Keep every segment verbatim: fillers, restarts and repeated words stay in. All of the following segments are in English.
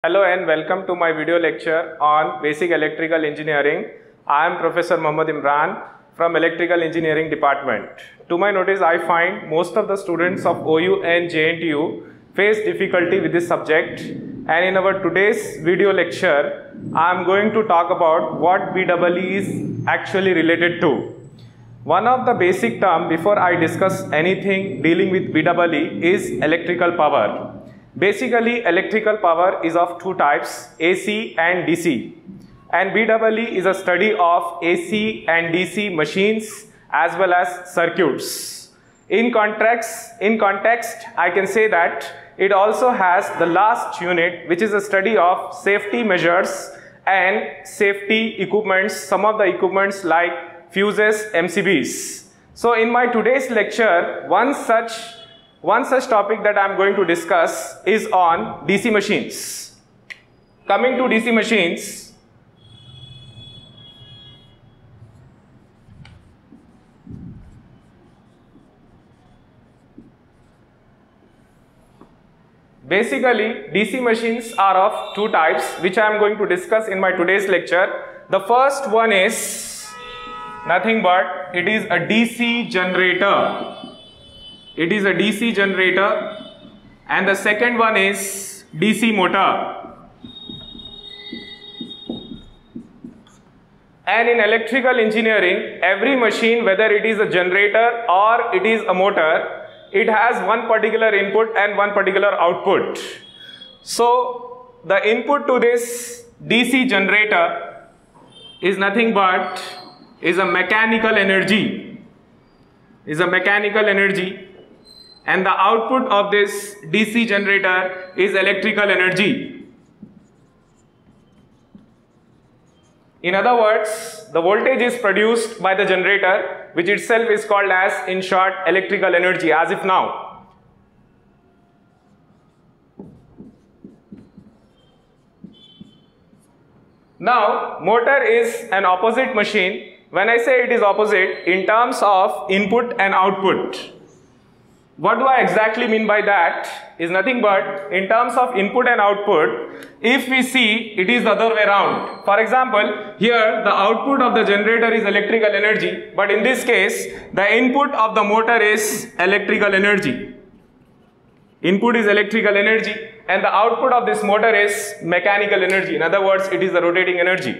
Hello and welcome to my video lecture on Basic Electrical Engineering. I am Professor Mohammed Imran from Electrical Engineering Department. To my notice, I find most of the students of O U and J N T U face difficulty with this subject, and in our today's video lecture, I am going to talk about what B E E is actually related to. One of the basic terms before I discuss anything dealing with B E E is electrical power. Basically, electrical power is of two types, A C and D C. And B E E is a study of A C and D C machines as well as circuits. In context, in context, I can say that it also has the last unit, which is a study of safety measures and safety equipments, some of the equipments like fuses, M C Bs. So in my today's lecture, one such One such topic that I am going to discuss is on D C machines. Coming to D C machines, basically D C machines are of two types, which I am going to discuss in my today's lecture. The first one is nothing but it is a D C generator. It is a D C generator, and the second one is D C motor. And in electrical engineering, every machine, whether it is a generator or it is a motor, it has one particular input and one particular output. So the input to this D C generator is nothing but is a mechanical energy. Is a mechanical energy. And the output of this D C generator is electrical energy. In other words, the voltage is produced by the generator, which itself is called as, in short, electrical energy, as if now. Now, motor is an opposite machine. When I say it is opposite, in terms of input and output. What do I exactly mean by that is nothing but in terms of input and output, if we see it is the other way around. For example, here the output of the generator is electrical energy, but in this case the input of the motor is electrical energy. Input is electrical energy and the output of this motor is mechanical energy. In other words, it is the rotating energy.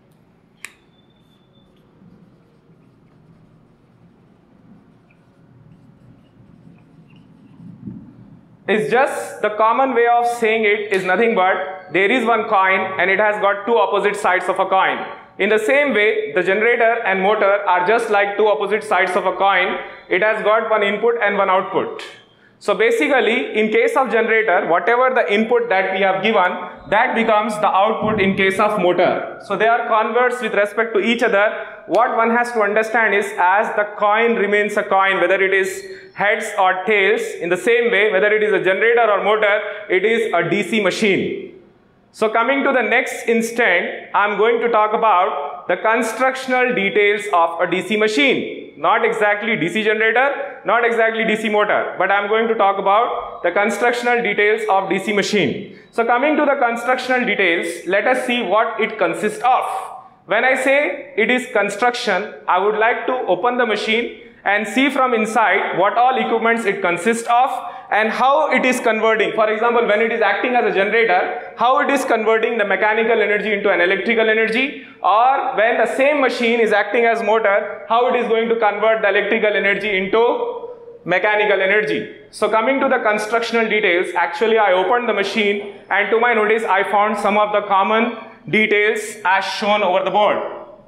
It's just the common way of saying it is nothing but there is one coin and it has got two opposite sides of a coin. In the same way, the generator and motor are just like two opposite sides of a coin. It has got one input and one output. So basically, in case of generator, whatever the input that we have given, that becomes the output in case of motor. So they are converse with respect to each other. What one has to understand is, as the coin remains a coin, whether it is heads or tails, in the same way, whether it is a generator or motor, it is a D C machine. So coming to the next instant, I am going to talk about the constructional details of a D C machine. Not exactly D C generator, not exactly D C motor, but I am going to talk about the constructional details of D C machine. So coming to the constructional details, let us see what it consists of. When I say it is construction, I would like to open the machine and see from inside what all equipments it consists of and how it is converting. For example, when it is acting as a generator, how it is converting the mechanical energy into an electrical energy, or when the same machine is acting as motor, how it is going to convert the electrical energy into mechanical energy. So coming to the constructional details, actually I opened the machine and to my notice I found some of the common details as shown over the board.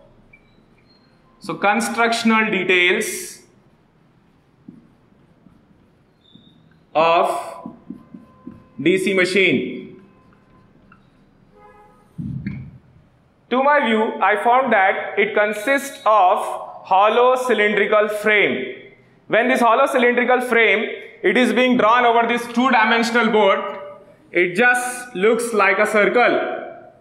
So constructional details of D C machine. To my view, I found that it consists of hollow cylindrical frame. When this hollow cylindrical frame, it is being drawn over this two-dimensional board, it just looks like a circle.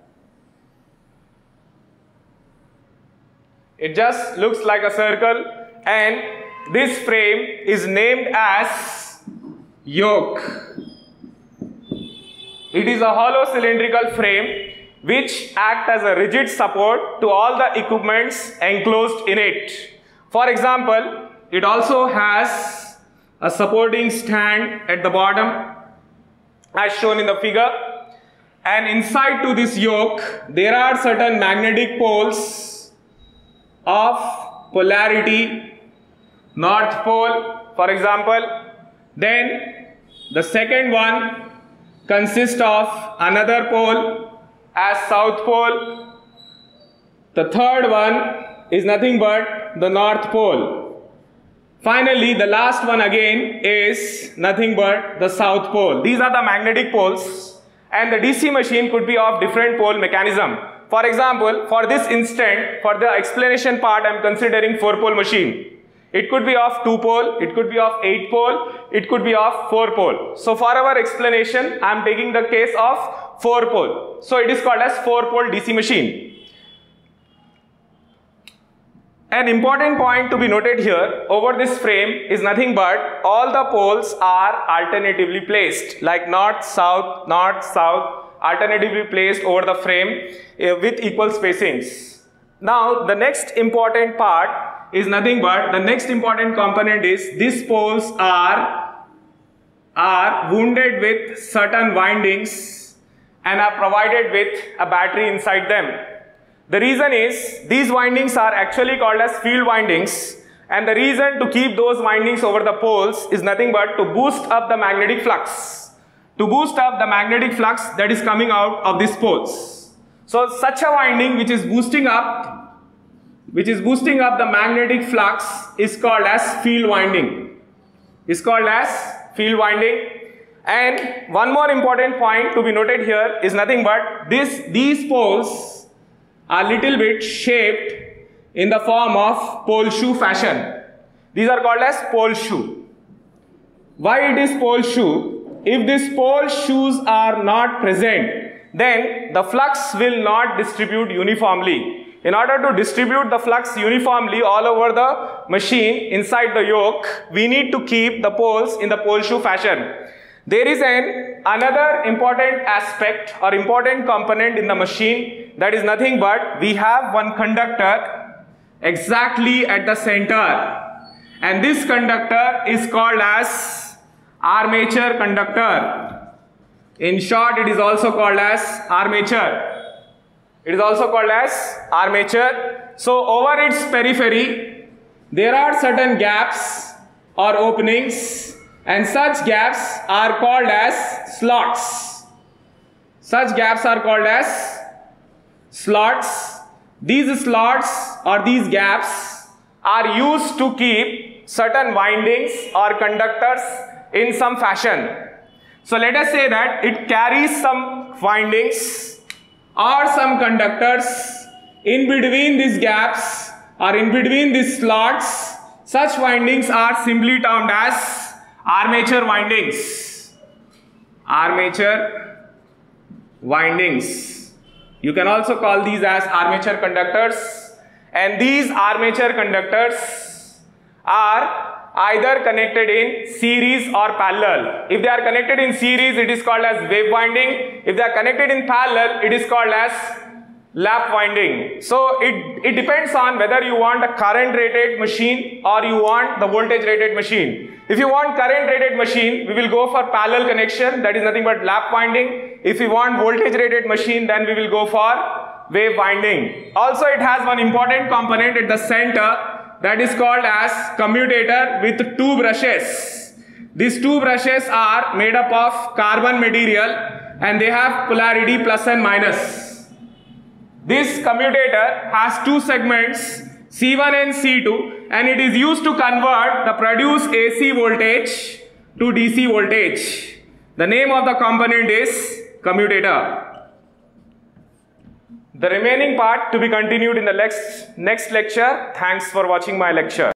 It just looks like a circle, and this frame is named as yoke. It is a hollow cylindrical frame which act as a rigid support to all the equipments enclosed in it. For example, it also has a supporting stand at the bottom as shown in the figure, and inside to this yoke there are certain magnetic poles of polarity north pole, for example. Then the second one consists of another pole as south pole. The third one is nothing but the north pole. Finally, the last one again is nothing but the south pole. These are the magnetic poles, and the D C machine could be of different pole mechanism. For example, for this instant, for the explanation part, I am considering four pole machine. It could be of two pole, it could be of eight pole, it could be of four pole. So for our explanation, I am taking the case of four pole. So it is called as four pole D C machine. An important point to be noted here over this frame is nothing but all the poles are alternatively placed, like north, south, north, south, alternatively placed over the frame uh, with equal spacings. Now the next important part is nothing but, the next important component is these poles are, are wounded with certain windings and are provided with a battery inside them. The reason is these windings are actually called as field windings, and the reason to keep those windings over the poles is nothing but to boost up the magnetic flux. To boost up the magnetic flux that is coming out of these poles. So such a winding which is boosting up which is boosting up the magnetic flux is called as field winding. Is called as field winding. And one more important point to be noted here is nothing but this these poles are little bit shaped in the form of pole shoe fashion. These are called as pole shoe. Why it is pole shoe? If these pole shoes are not present, then the flux will not distribute uniformly. In order to distribute the flux uniformly all over the machine inside the yoke, we need to keep the poles in the pole shoe fashion. There is an another important aspect or important component in the machine, that is nothing but we have one conductor exactly at the center, and this conductor is called as armature conductor. In short, it is also called as armature. It is also called as armature. So over its periphery, there are certain gaps or openings, and such gaps are called as slots. Such gaps are called as slots. These slots or these gaps are used to keep certain windings or conductors in some fashion. So let us say that it carries some windings or some conductors in between these gaps or in between these slots. Such windings are simply termed as armature windings. Armature windings. You can also call these as armature conductors, and these armature conductors are either connected in series or parallel. If they are connected in series, it is called as wave winding. If they are connected in parallel, it is called as lap winding. So it, it depends on whether you want a current rated machine or you want the voltage rated machine. If you want current rated machine, we will go for parallel connection, that is nothing but lap winding. If we want voltage rated machine, then we will go for wave winding. Also, it has one important component at the center, that is called as commutator with two brushes. These two brushes are made up of carbon material and they have polarity plus and minus. This commutator has two segments, C one and C two, and it is used to convert the produced A C voltage to D C voltage. The name of the component is commutator. The remaining part to be continued in the next, next lecture. Thanks for watching my lecture.